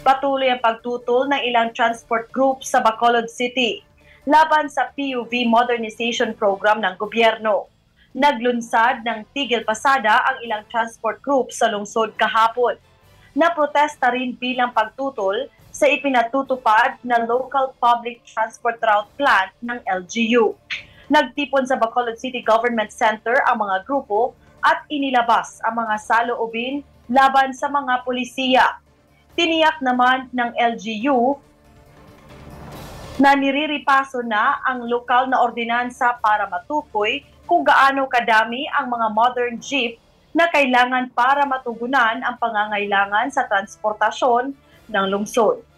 Patuloy ang pagtutol ng ilang transport group sa Bacolod City laban sa PUV modernization program ng gobyerno. Naglunsad ng tigil pasada ang ilang transport group sa lungsod kahapon. Naprotesta rin bilang pagtutol sa ipinatutupad na Local Public Transport Route Plan ng LGU. Nagtipon sa Bacolod City Government Center ang mga grupo at inilabas ang mga saloobin laban sa mga pulisiya. Tiniyak naman ng LGU na niriripaso na ang lokal na ordinansa para matukoy kung gaano kadami ang mga modern jeep na kailangan para matugunan ang pangangailangan sa transportasyon ng lungsod.